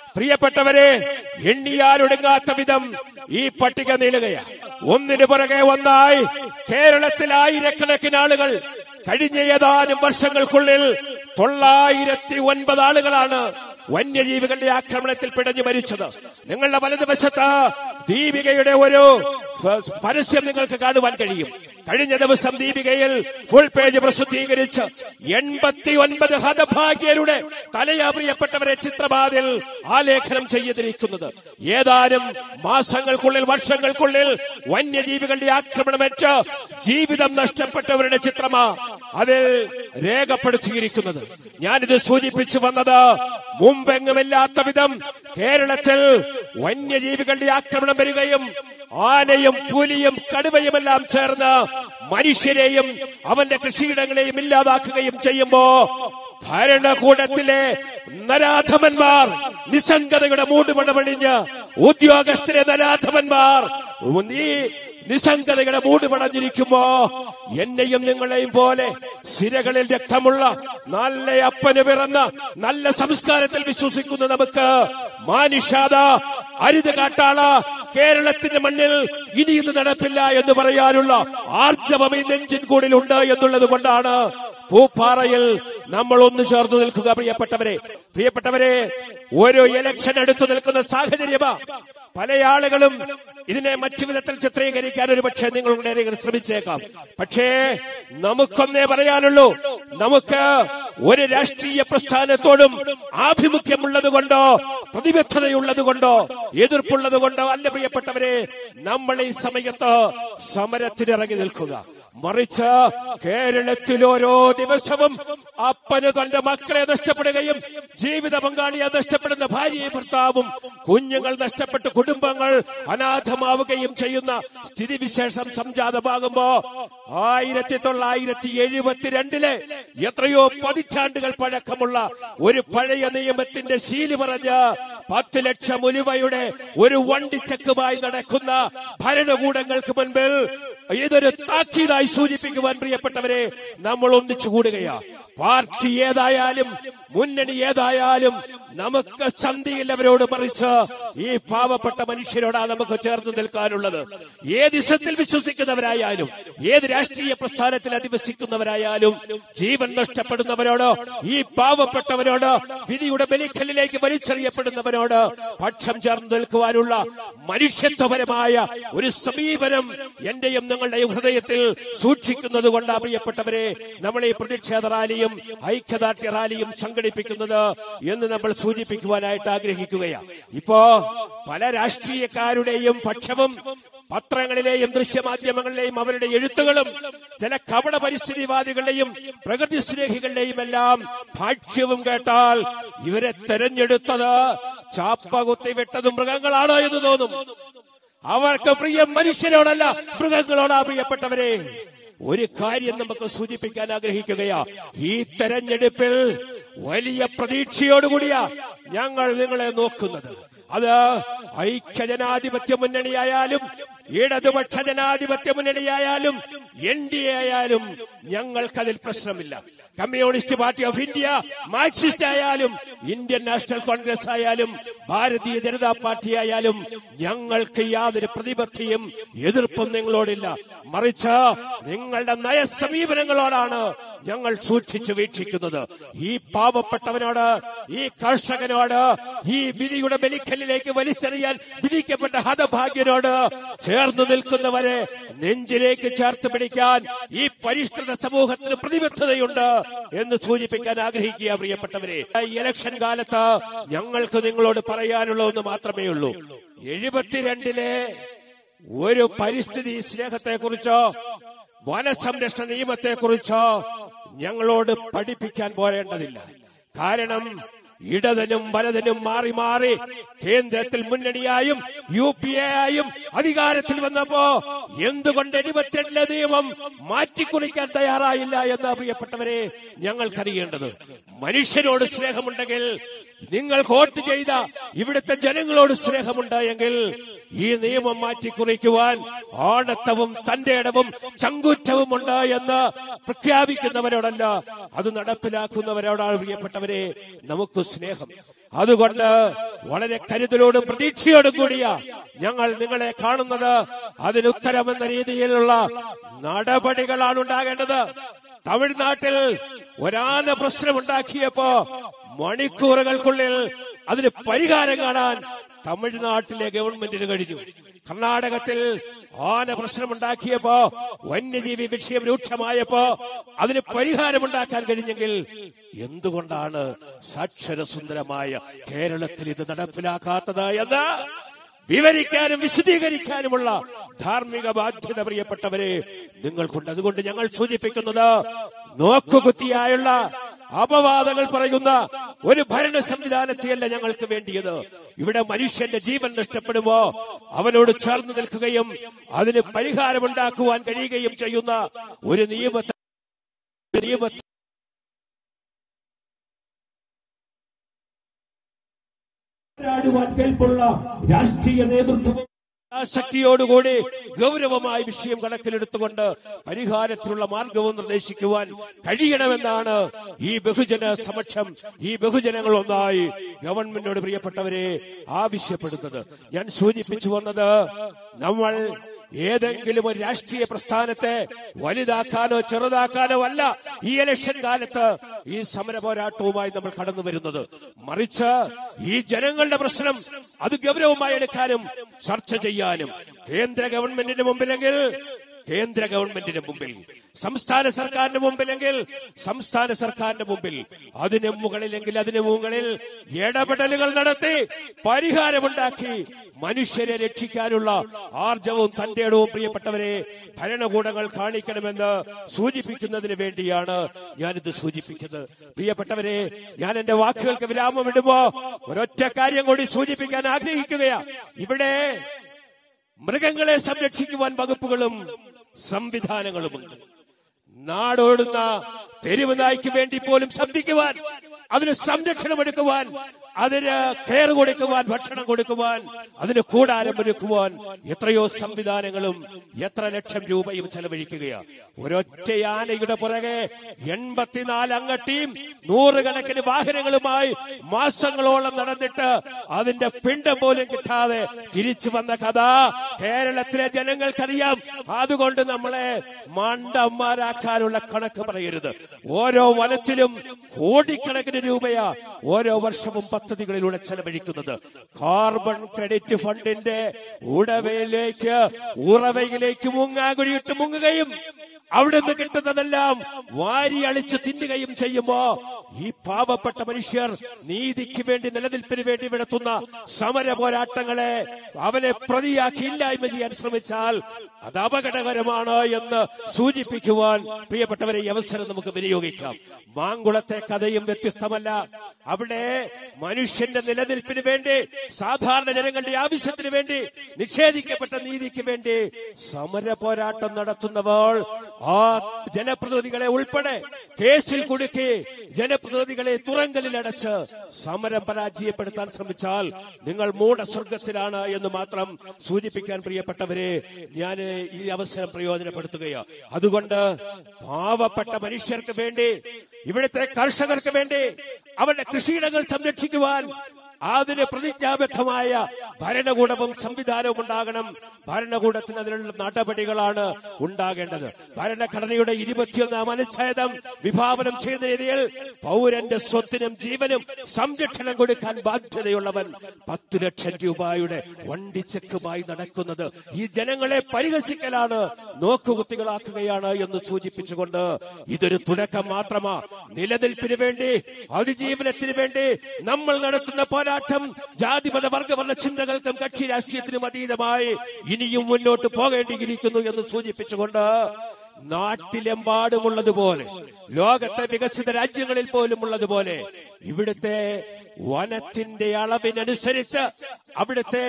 പ്രിയപ്പെട്ടവരെ, എണ്ണിയാലൊടുങ്ങാത്ത വിധം ഈ പട്ടിക നീളുകയാണ്. ഒന്നിനു പുറകെ ഒന്നായി കേരളത്തിൽ ആയിരക്കണക്കിന് ആളുകൾ കഴിഞ്ഞ ഏതാനും വർഷങ്ങൾക്കുള്ളിൽ 909 ആളുകളാണ് വന്യജീവികളുടെ ആക്രമണത്തിൽ പിടഞ്ഞു മരിച്ചത്. നിങ്ങളുടെ വലതുവശത്ത് ദീപികയുടെ ഒരു പരസ്യം നിങ്ങൾക്ക് കാണുവാൻ കഴിയും. കഴിഞ്ഞ ദിവസം ദീപികയിൽ ഫുൾ പേജ് പ്രസിദ്ധീകരിച്ച് 89 ഹതഭാഗ്യരുടെ തലയാ പ്രിയപ്പെട്ടവരെ ചിത്രമാതിൽ ആലേഖനം ചെയ്തിരിക്കുന്നത്. ഏതാനും മാസങ്ങൾക്കുള്ളിൽ, വർഷങ്ങൾക്കുള്ളിൽ വന്യജീവികളുടെ ആക്രമണമേറ്റ് ജീവിതം നഷ്ടപ്പെട്ടവരുടെ ചിത്രമാ അതിൽ രേഖപ്പെടുത്തിയിരിക്കുന്നത്. ഞാനിത് സൂചിപ്പിച്ചു വന്നത് മുമ്പെങ്ങുമില്ലാത്ത വിധം കേരളത്തിൽ വന്യജീവികളുടെ ആക്രമണം വരികയും ആനയും പുലിയും കടുവയുമെല്ലാം ചേർന്ന് മനുഷ്യരെയും അവന്റെ കൃഷിയിടങ്ങളെയും ഇല്ലാതാക്കുകയും ചെയ്യുമ്പോ ഭരണകൂടത്തിലെ നരാധമന്മാർ നിസ്സംഗതയുടെ മൂടുപടമണിഞ്ഞ് ഉദ്യോഗസ്ഥരെ നരാധമന്മാർ ഈ നിസ്സംഗതയുടെ മൂടുപടഞ്ഞിരിക്കുമ്പോ എന്നെയും നിങ്ങളെയും പോലെ സിരകളിൽ രക്തമുള്ള നല്ല അപ്പന് പിറന്ന നല്ല സംസ്കാരത്തിൽ വിശ്വസിക്കുന്ന നമുക്ക് മാനുഷാത അരുത് കാട്ടാള കേരളത്തിന്റെ മണ്ണിൽ ഇനി ഇത് നടപ്പില്ല എന്ന് പറയാനുള്ള ആർജവം ഈ നെഞ്ചിൻ കൂടിലുണ്ട് എന്നുള്ളത് കൊണ്ടാണ് പൂപ്പാറയിൽ നമ്മൾ ഒന്ന് ചേർന്ന് നിൽക്കുക. പ്രിയപ്പെട്ടവരെ, ഓരോ ഇലക്ഷൻ എടുത്തു നിൽക്കുന്ന സാഹചര്യമാ. പല ആളുകളും ഇതിനെ മറ്റു വിധത്തിൽ ചിത്രീകരിക്കാൻ ഒരു പക്ഷേ നിങ്ങളുടെ ശ്രമിച്ചേക്കാം. പക്ഷേ നമുക്കൊന്നേ പറയാനുള്ളൂ, നമുക്ക് ഒരു രാഷ്ട്രീയ പ്രസ്ഥാനത്തോടും ആഭിമുഖ്യമുള്ളത് കൊണ്ടോ പ്രതിബദ്ധതയുള്ളത് കൊണ്ടോ എതിർപ്പുള്ളത് കൊണ്ടോ അല്ല പ്രിയപ്പെട്ടവരെ നമ്മൾ ഈ സമയത്ത് സമരത്തിനിറങ്ങി നിൽക്കുക. മറിച്ച് കേരളത്തിൽ ഓരോ ദിവസവും അപ്പന് തന്റെ മക്കളെ നഷ്ടപ്പെടുകയും ജീവിത പങ്കാളിയെ നഷ്ടപ്പെടുന്ന ഭാര്യയും ഭർത്താവും കുഞ്ഞുങ്ങൾ നഷ്ടപ്പെട്ട് കുടുംബങ്ങൾ അനാഥമാവുകയും ചെയ്യുന്ന സ്ഥിതിവിശേഷം സംജാതമാകുമ്പോ 1972 എത്രയോ പതിറ്റാണ്ടുകൾ പഴക്കമുള്ള ഒരു പഴയ നിയമത്തിന്റെ ശീലി പറഞ്ഞ് 10 ലക്ഷം ഉലുവയുടെ ഒരു വണ്ടിച്ചക്കുമായി നടക്കുന്ന ഭരണകൂടങ്ങൾക്ക് മുൻപിൽ ഇതൊരു താക്കീതായി സൂചിപ്പിക്കുവാൻ പ്രിയപ്പെട്ടവരെ നമ്മൾ ഒന്നിച്ചു കൂടുകയാ. പാർട്ടി ഏതായാലും മുന്നണി ഏതായാലും നമുക്ക് സന്ധിയില്ലവരോട് മറിച്ച് ഈ പാവപ്പെട്ട മനുഷ്യരോടാ നമുക്ക് ചേർന്ന് നിൽക്കാനുള്ളത്. ഏത് ഇസത്തിൽ വിശ്വസിക്കുന്നവരായാലും ഏത് രാഷ്ട്രീയ പ്രസ്ഥാനത്തിൽ അധിവസിക്കുന്നവരായാലും ജീവൻ നഷ്ടപ്പെടുന്നവരോട്, ഈ പാവപ്പെട്ടവരോട്, വിധിയുടെ ബലിക്കല്ലിലേക്ക് വലിച്ചെറിയപ്പെടുന്നവരോട് പക്ഷം ചേർന്ന് നിൽക്കുവാനുള്ള മനുഷ്യത്വപരമായ ഒരു സമീപനം എന്റെയും നിങ്ങളുടെ ഹൃദയത്തിൽ സൂക്ഷിക്കുന്നത് കൊണ്ടാ പ്രിയപ്പെട്ടവരെ നമ്മൾ ഈ പ്രതിഷേധ റാലിയും ഐക്യദാർഢ്യ റാലിയും സംഘടിപ്പിക്കുന്നത് എന്ന് നമ്മൾ സൂചിപ്പിക്കുവാനായിട്ട് ആഗ്രഹിക്കുകയാണ്. ഇപ്പോ പല രാഷ്ട്രീയക്കാരുടെയും പക്ഷവും പത്രങ്ങളിലെയും ദൃശ്യമാധ്യമങ്ങളിലെയും അവരുടെ എഴുത്തുകളും ചില കപട പരിസ്ഥിതിവാദികളുടെയും പ്രകൃതി സ്നേഹികളുടെയും എല്ലാം ഭാഷ്യവും കേട്ടാൽ ഇവരെ തെരഞ്ഞെടുത്തത് ചാപ്പ കുത്തിവിട്ടതും മൃഗങ്ങളാണോ എന്ന് തോന്നും. അവർക്ക് പ്രിയം മനുഷ്യരോടല്ല മൃഗങ്ങളോടാ പ്രിയപ്പെട്ടവരെ. ഒരു കാര്യം നമുക്ക് സൂചിപ്പിക്കാൻ ആഗ്രഹിക്കുകയാ, ഈ തെരഞ്ഞെടുപ്പിൽ വലിയ പ്രതീക്ഷയോടുകൂടിയാ ഞങ്ങൾ നിങ്ങളെ നോക്കുന്നത്. അത് ഐക്യജനാധിപത്യ മുന്നണിയായാലും ഇടതുപക്ഷ ജനാധിപത്യ മുന്നണിയായാലും NDA ആയാലും ഞങ്ങൾക്കതിൽ പ്രശ്നമില്ല. Communist party of India, marxist ആയാലും ഇന്ത്യൻ നാഷണൽ കോൺഗ്രസ് ആയാലും ഭാരതീയ ജനതാ പാർട്ടി ആയാലും ഞങ്ങൾക്ക് യാതൊരു പ്രതിബദ്ധതയും എതിർപ്പും നിങ്ങളോടില്ല. മറിച്ച് നിങ്ങളുടെ നയസമീപനങ്ങളോടാണ് ഞങ്ങൾ സൂക്ഷിച്ചു വീക്ഷിക്കുന്നത്. ഈ പാവപ്പെട്ടവനോട്, ഈ കർഷകനോട്, ഈ വിധിയുടെ ബലിക്കല്ലിലേക്ക് വലിച്ചെറിയാൻ വിധിക്കപ്പെട്ട ഹതഭാഗ്യനോട് ചേർന്ന് നിൽക്കുന്നവരെ നെഞ്ചിലേക്ക് ചേർത്ത് പിടിക്കാൻ ഈ പരിഷ്കൃത സമൂഹത്തിന് പ്രതിബദ്ധതയുണ്ട് എന്ന് സൂചിപ്പിക്കാൻ ആഗ്രഹിക്കുക. പ്രിയപ്പെട്ടവരെ, ഈ ഇലക്ഷൻ കാലത്ത് ഞങ്ങൾക്ക് നിങ്ങളോട് പറയാനുള്ള ഒന്ന് മാത്രമേ ഉള്ളൂ. 72 ഒരു പരിസ്ഥിതി സ്നേഹത്തെക്കുറിച്ചോ വനസംരക്ഷണ നിയമത്തെക്കുറിച്ചോ ഞങ്ങളോട് പഠിപ്പിക്കാൻ പോരേണ്ടതില്ല. കാരണം ഇടതിനും വലതിനും മാറി മാറി കേന്ദ്രത്തിൽ മുന്നണിയായും UPA ആയും അധികാരത്തിൽ വന്നപ്പോ എന്തുകൊണ്ട് 72 നിയമം മാറ്റിക്കുറിക്കാൻ തയ്യാറായില്ല എന്ന് പ്രിയപ്പെട്ടവരെ ഞങ്ങൾക്കറിയേണ്ടത്. മനുഷ്യരോട് സ്നേഹമുണ്ടെങ്കിൽ, നിങ്ങൾ വോട്ട് ചെയ്ത ഇവിടുത്തെ ജനങ്ങളോട് സ്നേഹമുണ്ടായെങ്കിൽ ഈ നിയമം മാറ്റിക്കുറിക്കുവാൻ ആണത്തവും തന്റെ ഇടവും ചങ്കൂറ്റവും ഉണ്ട് എന്ന് പ്രഖ്യാപിക്കുന്നവരോടല്ല, അത് നടപ്പിലാക്കുന്നവരോടാണ് പ്രിയപ്പെട്ടവരെ നമുക്ക് സ്നേഹം. അതുകൊണ്ട് വളരെ കരുതലോടും പ്രതീക്ഷയോടും കൂടിയ ഞങ്ങൾ നിങ്ങളെ കാണുന്നത്. അതിനുത്തരമെന്ന രീതിയിലുള്ള നടപടികളാണ് ഉണ്ടാകേണ്ടത്. തമിഴ്നാട്ടിൽ ഒരാന പ്രശ്നമുണ്ടാക്കിയപ്പോ മണിക്കൂറുകൾക്കുള്ളിൽ അതിന് പരിഹാരം കാണാൻ തമിഴ്നാട്ടിലെ ഗവൺമെന്റിന് കഴിഞ്ഞു. കർണാടകത്തിൽ ആന പ്രശ്നമുണ്ടാക്കിയപ്പോ, വന്യജീവി വിഷയം രൂക്ഷമായപ്പോ അതിന് പരിഹാരമുണ്ടാക്കാൻ കഴിഞ്ഞെങ്കിൽ എന്തുകൊണ്ടാണ് സാക്ഷരസുന്ദരമായ കേരളത്തിൽ ഇത് നടപ്പിലാക്കാത്തത് എന്ന് വിവരിക്കാനും വിശദീകരിക്കാനുമുള്ള ധാർമ്മിക ബാധ്യത പ്രിയപ്പെട്ടവരെ നിങ്ങൾക്കുണ്ട്. അതുകൊണ്ട് ഞങ്ങൾ സൂചിപ്പിക്കുന്നത്, നോക്കുകുത്തിയായുള്ള അപവാദങ്ങൾ പറയുന്ന ഒരു ഭരണ സംവിധാനത്തെയല്ല ഞങ്ങൾക്ക് വേണ്ടിയത്. ഇവിടെ മനുഷ്യന്റെ ജീവൻ നഷ്ടപ്പെടുമ്പോ അവനോട് ചേർന്ന് നിൽക്കുകയും അതിന് പരിഹാരമുണ്ടാക്കുവാൻ കഴിയുകയും ചെയ്യുന്ന ഒരു നിയമത്തെ കേൾപ്പുള്ള രാഷ്ട്രീയ നേതൃത്വവും ശക്തിയോടുകൂടി ഗൗരവമായ വിഷയം കണക്കിലെടുത്തുകൊണ്ട് പരിഹാരത്തിനുള്ള മാർഗവും നിർദ്ദേശിക്കുവാൻ കഴിയണമെന്നാണ് ഈ ബഹുജന സമക്ഷം, ഈ ബഹുജനങ്ങൾ ഒന്നായി ഗവൺമെന്റിനോട് പ്രിയപ്പെട്ടവരെ ആവശ്യപ്പെടുന്നത്. ഞാൻ സൂചിപ്പിച്ചു വന്നത്, നമ്മൾ ഏതെങ്കിലും ഒരു രാഷ്ട്രീയ പ്രസ്ഥാനത്തെ വലുതാക്കാനോ ചെറുതാക്കാനോ അല്ല ഈ ഇലക്ഷൻ കാലത്ത് ഈ സമര പോരാട്ടവുമായി നമ്മൾ കടന്നു വരുന്നത്. മറിച്ച് ഈ ജനങ്ങളുടെ പ്രശ്നം അത് ഗൗരവമായി എടുക്കാനും ചർച്ച ചെയ്യാനും കേന്ദ്ര ഗവൺമെന്റിന് മുമ്പിലെങ്കിൽ കേന്ദ്ര ഗവൺമെന്റിന് മുമ്പിൽ, സംസ്ഥാന സർക്കാരിന്റെ മുമ്പിലെങ്കിൽ സംസ്ഥാന സർക്കാരിന്റെ മുമ്പിൽ, അതിന് മുകളിലെങ്കിൽ അതിന് മുകളിൽ ഇടപെടലുകൾ നടത്തി പരിഹാരമുണ്ടാക്കി മനുഷ്യരെ രക്ഷിക്കാനുള്ള ആർജവും തന്റെ ഇടവും പ്രിയപ്പെട്ടവരെ ഭരണകൂടങ്ങൾ കാണിക്കണമെന്ന് സൂചിപ്പിക്കുന്നതിന് വേണ്ടിയാണ് ഞാനിത് സൂചിപ്പിക്കുന്നത്. പ്രിയപ്പെട്ടവരെ, ഞാൻ എന്റെ വാക്കുകൾക്ക് വിരാമം ഇടുമ്പോ ഒരൊറ്റ കാര്യം കൂടി സൂചിപ്പിക്കാൻ ആഗ്രഹിക്കുകയാണ്. ഇവിടെ മൃഗങ്ങളെ സംരക്ഷിക്കുവാൻ വകുപ്പുകളും സംവിധാനങ്ങളുമുണ്ട്. നാടോടുന്ന തെരുവ് നായ്ക്ക് വേണ്ടി പോലും ശബ്ദിക്കുവാൻ, അതിന് സംരക്ഷണമെടുക്കുവാൻ, അതിന് കെയർ കൊടുക്കുവാൻ, ഭക്ഷണം കൊടുക്കുവാൻ, അതിന് കൂടാരം ഒരുക്കുവാൻ എത്രയോ സംവിധാനങ്ങളും എത്ര ലക്ഷം രൂപയും ചെലവഴിക്കുകയാണ്. ഒരൊറ്റ ആനയുടെ പുറകെ 84 അംഗ ടീം നൂറുകണക്കിന് വാഹനങ്ങളുമായി മാസങ്ങളോളം നടന്നിട്ട് അതിന്റെ പിണ്ടം പോലും കിട്ടാതെ തിരിച്ചു വന്ന കഥ കേരളത്തിലെ ജനങ്ങൾക്കറിയാം. അതുകൊണ്ട് നമ്മളെ മണ്ടന്മാരാക്കാനുള്ള കണക്ക് പറയരുത്. ഓരോ വനത്തിലും കോടിക്കണക്കിന് രൂപയാ ഓരോ വർഷവും പദ്ധതികളിലൂടെ ചെലവഴിക്കുന്നത്. കാർബൺ ക്രെഡിറ്റ് ഫണ്ടിന്റെ ഉറവയിലേക്ക് മുങ്ങാകുഴിയിട്ട് മുങ്ങുകയും അവിടെ നിന്ന് കിട്ടുന്നതെല്ലാം വാരി അളിച്ച് തിന്നുകയും ചെയ്യുമ്പോ ഈ പാവപ്പെട്ട മനുഷ്യർ നീതിക്ക് വേണ്ടി, നിലനിൽപ്പിന് വേണ്ടി നടത്തുന്ന സമര പോരാട്ടങ്ങളെ അവനെ പ്രതിയാക്കി ഇല്ലായ്മ ചെയ്യാൻ ശ്രമിച്ചാൽ അത് അപകടകരമാണ് എന്ന് സൂചിപ്പിക്കുവാൻ പ്രിയപ്പെട്ടവരെ ഈ അവസരം നമുക്ക് വിനിയോഗിക്കാം. മാങ്കുളത്തെ കഥയും വ്യത്യസ്തമല്ല. അവിടെ മനുഷ്യന്റെ നിലനിൽപ്പിന് വേണ്ടി, സാധാരണ ജനങ്ങളുടെ ആവശ്യത്തിന് വേണ്ടി, നിഷേധിക്കപ്പെട്ട നീതിക്ക് വേണ്ടി സമര പോരാട്ടം നടത്തുന്നവൾ ആ ജനപ്രതിനിധികളെ ഉൾപ്പെടെ കേസിൽ കുടുക്കി ജനപ്രതിനിധികളെ തുറങ്കലിലടച്ച് സമരം പരാജയപ്പെടുത്താൻ ശ്രമിച്ചാൽ നിങ്ങൾ മൂഢസ്വർഗത്തിലാണ് എന്ന് മാത്രം സൂചിപ്പിക്കാൻ പ്രിയപ്പെട്ടവരെ ഞാൻ ഈ അവസരം പ്രയോജനപ്പെടുത്തുകയാണ്. അതുകൊണ്ട് പാവപ്പെട്ട മനുഷ്യർക്ക് വേണ്ടി, ഇവിടുത്തെ കർഷകർക്ക് വേണ്ടി അവരുടെ കൃഷിയിടങ്ങൾ സംരക്ഷിക്കുവാൻ അതിന് പ്രതിജ്ഞാബദ്ധമായ ഭരണകൂടവും സംവിധാനവും ഉണ്ടാകണം. ഭരണകൂടത്തിന് അതിനുള്ള നടപടികളാണ് ഉണ്ടാകേണ്ടത്. ഭരണഘടനയുടെ 21-ാം അനുച്ഛേദം വിഭാവനം ചെയ്യുന്ന രീതിയിൽ പൗരന്റെ സ്വത്തിനും ജീവനും സംരക്ഷണം കൊടുക്കാൻ ബാധ്യതയുള്ളവൻ 10 ലക്ഷം രൂപയുടെ വണ്ടിച്ചെക്കുമായി നടക്കുന്നത് ഈ ജനങ്ങളെ പരിഹസിക്കലാണ്, നോക്കുകുത്തികളാക്കുകയാണ് എന്ന് സൂചിപ്പിച്ചുകൊണ്ട് ഇതൊരു തുടക്കം മാത്രമാ. നിലനിൽപ്പിന് വേണ്ടി, അതിജീവനത്തിന് വേണ്ടി നമ്മൾ നടത്തുന്ന പോരാട്ടം ജാതിമത വർഗവർണ്ണ ചിന്തകൾക്കും കക്ഷി രാഷ്ട്രീയത്തിനും അതീതമായി ഇനിയും മുന്നോട്ട് പോകേണ്ടിയിരിക്കുന്നു എന്ന് സൂചിപ്പിച്ചുകൊണ്ട് നാട്ടിലെമ്പാടുമുള്ളതുപോലെ, ലോകത്തെ വികസിത രാജ്യങ്ങളിൽ പോലും ഉള്ളതുപോലെ ഇവിടുത്തെ വനത്തിന്റെ അളവിനനുസരിച്ച്, അവിടുത്തെ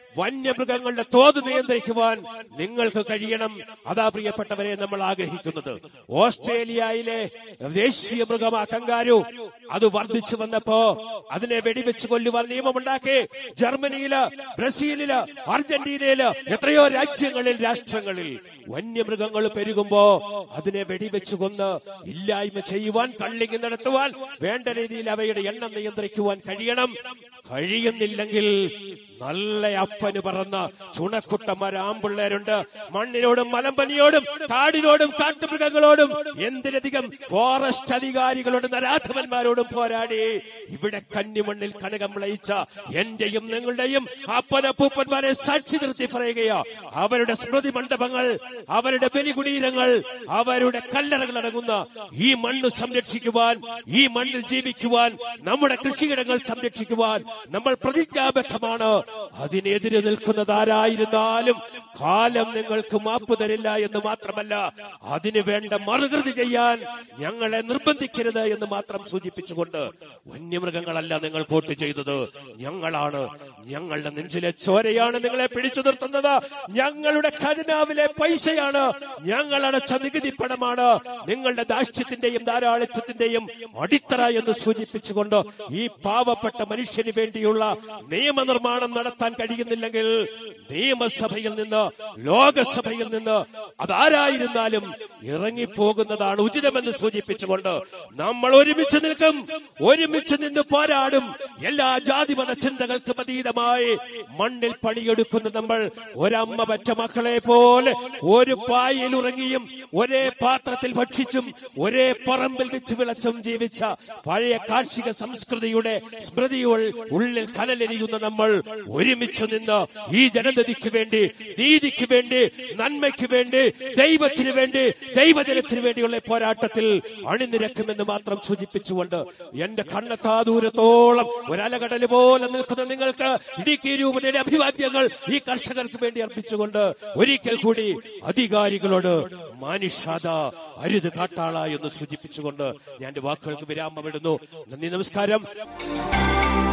വന്യമൃഗങ്ങളുടെ തോത് നിയന്ത്രിക്കുവാൻ നിങ്ങൾക്ക് കഴിയണം. അതാ പ്രിയപ്പെട്ടവരെ നമ്മൾ ആഗ്രഹിക്കുന്നത്. ഓസ്ട്രേലിയയിലെ ദേശീയ മൃഗമാ കങ്കാരു. അത് വർദ്ധിച്ചു വന്നപ്പോ അതിനെ വെടിവെച്ച് കൊല്ലുവാൻ നിയമമുണ്ടാക്കി. ജർമ്മനിയില്, ബ്രസീലില്, അർജന്റീനയില്, എത്രയോ രാഷ്ട്രങ്ങളിൽ വന്യമൃഗങ്ങൾ പെരുകുമ്പോ അതിനെ വെടിവെച്ച് കൊന്ന് ഇല്ലായ്മ ചെയ്യുവാൻ, കള്ളിങ് നടത്തുവാൻ, വേണ്ട രീതിയിൽ അവയുടെ എണ്ണം നിയന്ത്രിക്കുവാൻ കഴിയണം. കഴിയുന്നില്ലെങ്കിൽ നല്ല അപ്പന് പറന്ന ചുണക്കുട്ടന്മാർ ആമ്പിള്ളേരുണ്ട്. മണ്ണിനോടും മലമ്പനിയോടും കാടിനോടും കാട്ടുമൃഗങ്ങളോടും എന്തിനധികം ഫോറസ്റ്റ് അധികാരികളോട് നരാധവന്മാരോടും പോരാടി ഇവിടെ കന്നിമണ്ണിൽ കനകം വിളയിച്ച എന്റെയും നിങ്ങളുടെയും അപ്പനപ്പൂപ്പന്മാരെ സാക്ഷി നിർത്തി പറയുകയോ, അവരുടെ സ്മൃതി മണ്ഡപങ്ങൾ, അവരുടെ ബലികുടീരങ്ങൾ, അവരുടെ കല്ലറകൾ അടങ്ങുന്ന ഈ മണ്ണ് സംരക്ഷിക്കുവാൻ, ഈ മണ്ണിൽ ജീവിക്കുവാൻ, നമ്മുടെ കൃഷിയിടങ്ങൾ സംരക്ഷിക്കുവാൻ നമ്മൾ പ്രതിജ്ഞാബദ്ധമാണ്. അതിനെതിരെ നിൽക്കുന്നത് ആരായിരുന്നാലും കാലം നിങ്ങൾക്ക് മാപ്പ് തരില്ല എന്ന് മാത്രമല്ല, അതിനു വേണ്ട മറുകൃതി ചെയ്യാൻ ഞങ്ങളെ നിർബന്ധിക്കരുത് എന്ന് മാത്രം സൂചിപ്പിച്ചുകൊണ്ട്, വന്യമൃഗങ്ങളല്ല നിങ്ങൾ വോട്ട് ചെയ്തത്, ഞങ്ങളാണ്. ഞങ്ങളുടെ നെഞ്ചിലെ ചോരയാണ് നിങ്ങളെ പിടിച്ചു നിർത്തുന്നത്. ഞങ്ങളുടെ ഖജനാവിലെ പൈസയാണ്, ഞങ്ങൾ അടച്ച നികുതി പണമാണ് നിങ്ങളുടെ ദാഷ്ട്യത്തിന്റെയും ധാരാളിത്വത്തിന്റെയും അടിത്തറ എന്ന് സൂചിപ്പിച്ചുകൊണ്ട് ഈ പാവപ്പെട്ട മനുഷ്യന് വേണ്ടിയുള്ള നിയമനിർമ്മാണം നടത്താൻ കഴിയുന്നില്ലെങ്കിൽ നിയമസഭയിൽ നിന്ന്, ലോകസഭയിൽ നിന്ന് അതാരായിരുന്നാലും ഇറങ്ങിപ്പോകുന്നതാണ് ഉചിതമെന്ന് സൂചിപ്പിച്ചുകൊണ്ട് നമ്മൾ ഒരുമിച്ച് നിൽക്കും, ഒരുമിച്ച് നിന്ന് പോരാടും. എല്ലാ ജാതിമത ചിന്തകൾക്കും അതീതമായി മണ്ണിൽ പണിയെടുക്കുന്ന നമ്മൾ ഒരമ്മ പറ്റ മക്കളെ പോലെ ഒരു പായയിൽ ഉറങ്ങിയും ഒരേ പാത്രത്തിൽ ഭക്ഷിച്ചും ഒരേ പറമ്പിൽ വിറ്റ് വിളച്ചും ജീവിച്ച പഴയ കാർഷിക സംസ്കൃതിയുടെ സ്മൃതികൾ ഉള്ളിൽ കനലെരിയുന്ന നമ്മൾ ഒരുമിച്ച് നിന്ന് ഈ ജനതയ്ക്ക് വേണ്ടി, നീതിക്ക് വേണ്ടി, നന്മയ്ക്ക് വേണ്ടി, ദൈവത്തിന് വേണ്ടി, ദൈവജനത്തിന് വേണ്ടിയുള്ള പോരാട്ടത്തിൽ അണിനിരക്കുമെന്ന് മാത്രം സൂചിപ്പിച്ചുകൊണ്ട് എന്റെ കണ്ണെത്താ ദൂരത്തോളം ഒരലകടല് പോലെ നിൽക്കുന്ന നിങ്ങൾക്ക് ഇടുക്കി രൂപതയുടെ അഭിവാദ്യങ്ങൾ ഈ കർഷകർക്ക് വേണ്ടി അർപ്പിച്ചുകൊണ്ട് ഒരിക്കൽ കൂടി അധികാരികളോട് മാനുഷാത അരുത് കാട്ടാള എന്ന് സൂചിപ്പിച്ചുകൊണ്ട് ഞാൻ എന്റെ വാക്കുകൾക്ക് വിരാമമിടുന്നു. നന്ദി, നമസ്കാരം.